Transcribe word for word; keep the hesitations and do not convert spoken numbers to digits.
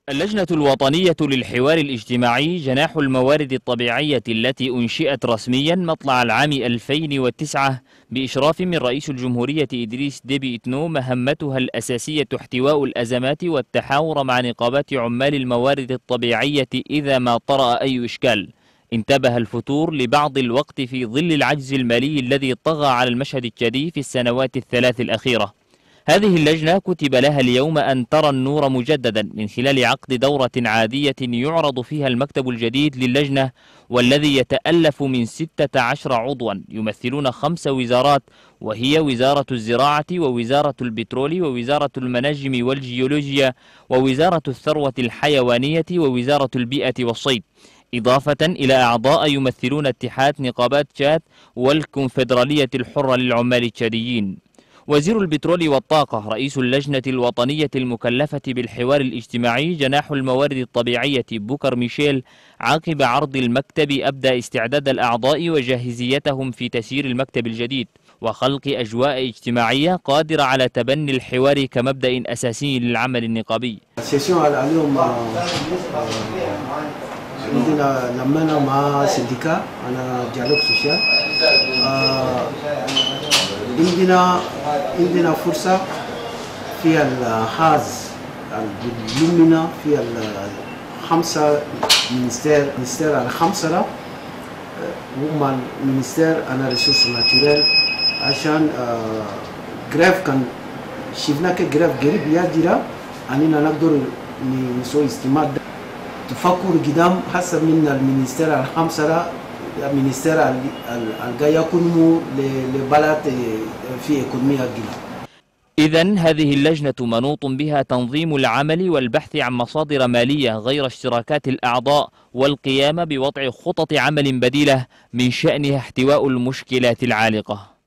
اللجنة الوطنية للحوار الاجتماعي جناح الموارد الطبيعية التي أنشئت رسميا مطلع العام ألفين وتسعة بإشراف من رئيس الجمهورية إدريس ديبي إتنو مهمتها الأساسية احتواء الأزمات والتحاور مع نقابات عمال الموارد الطبيعية إذا ما طرأ أي إشكال. انتبه الفتور لبعض الوقت في ظل العجز المالي الذي طغى على المشهد الجدي في السنوات الثلاث الأخيرة. هذه اللجنة كتب لها اليوم أن ترى النور مجددا من خلال عقد دورة عادية يعرض فيها المكتب الجديد للجنة، والذي يتألف من ستة عشر عضوا يمثلون خمس وزارات، وهي وزارة الزراعة ووزارة البترول ووزارة المناجم والجيولوجيا ووزارة الثروة الحيوانية ووزارة البيئة والصيد، إضافة إلى أعضاء يمثلون اتحاد نقابات تشاد والكونفدرالية الحرة للعمال التشاديين. وزير البترول والطاقة رئيس اللجنة الوطنية المكلفة بالحوار الاجتماعي جناح الموارد الطبيعية بوكر ميشيل عقب عرض المكتب أبدى استعداد الأعضاء وجاهزيتهم في تسيير المكتب الجديد وخلق أجواء اجتماعية قادرة على تبني الحوار كمبدأ أساسي للعمل النقابي. اليوم عندنا لمنا مع سنديكا أنا ديالوج سوشيال. عندنا عندنا فرصة في الحاز اللومنا في الخمسة منستير منستير الخمسة هم منستير أنا ريسورس ناتورال عشان جراف كان شفنا كجراف قريب ياديرا أننا نقدر نسوي استماد تفكر قدام حسب من المنستير الخمسة المنستير الجاي يكون لبلد في إقتصادية جيدة. إذن هذه اللجنة منوط بها تنظيم العمل والبحث عن مصادر مالية غير اشتراكات الأعضاء والقيام بوضع خطط عمل بديلة من شأنها احتواء المشكلات العالقة.